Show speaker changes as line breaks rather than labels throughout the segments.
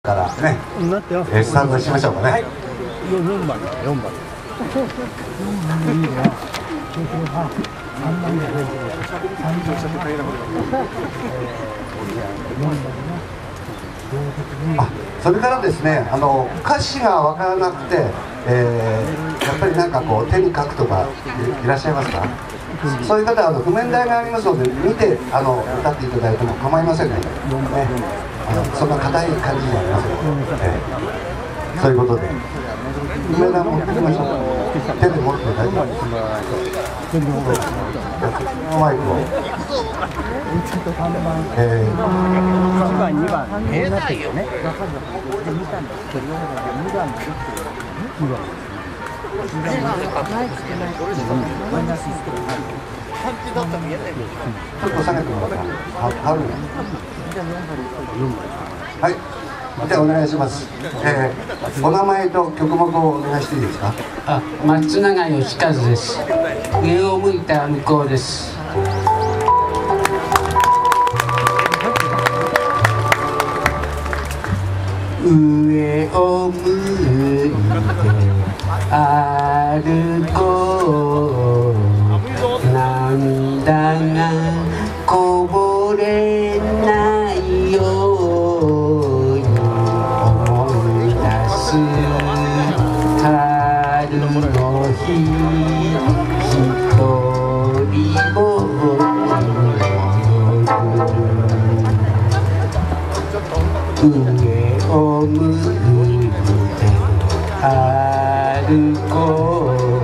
からね、スタートしましょうかね。はい、
4番だ、4番。
あ、それからですね、歌詞が分からなくて、やっぱりなんかこう手に書くとかいらっしゃいますか？そういう方は譜面台がありますので見て歌っていただいても構いませんので、そんな硬い感じじゃありませんので、そういうことで譜面台持ってきましょう。手で持って大丈夫です。マイクを
1番、2番、見えないよね。ちょっと
下げてもらったらあるね。はい、じゃあお願いします。お名前と曲目をお願いしていいですか？
松永義和です。上を向いた向こうです。上を向いて歩こう、涙がこぼれないように思い出す春の日、一人ぼっち上を向いて歩こう、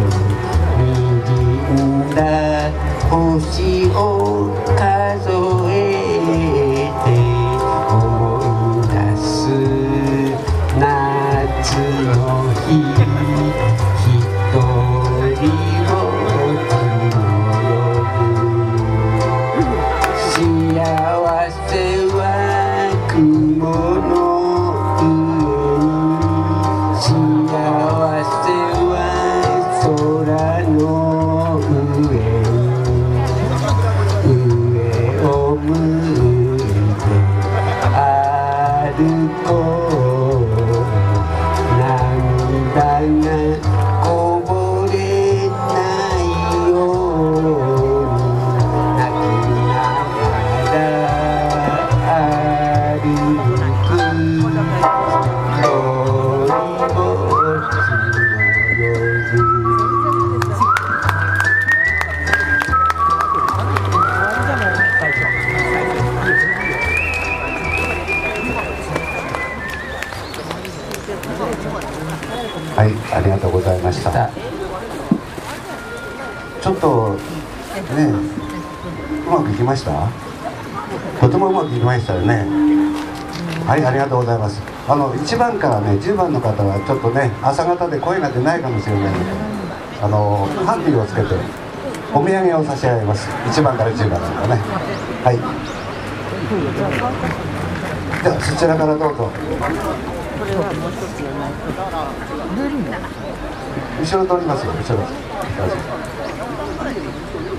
滲んだ星を数えて思い出す夏の日、一人ぼっちの夜、幸せは雲の上に、幸せは空の上に、上を向いて歩こう、涙がこぼれないように泣きながら歩く、一人ぼっちの夜。
はい、ありがとうございました。ちょっとね、うまくいきました？とてもうまくいきましたよね。はい、ありがとうございます。1番からね10番の方はちょっとね朝方で声が出ないかもしれないので、ハンディをつけてお土産を差し上げます。1番から10番の方ね。はい、じゃあそちらからどうぞ。後ろ通りますよ、後ろ。